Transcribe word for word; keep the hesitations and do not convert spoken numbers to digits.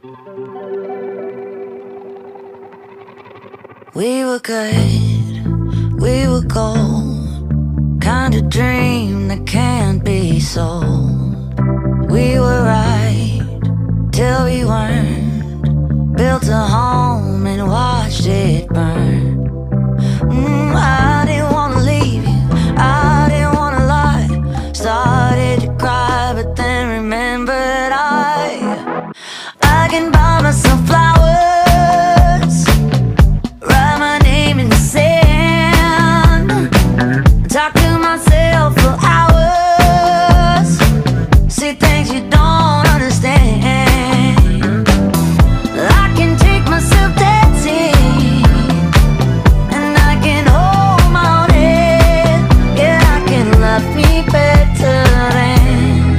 We were good, we were gold, kind of dream that can't be sold. We were right till we weren't, built a home and watched it burn. mm, I didn't wanna leave you, I didn't wanna lie. Started to cry but then remembered I I can buy myself flowers.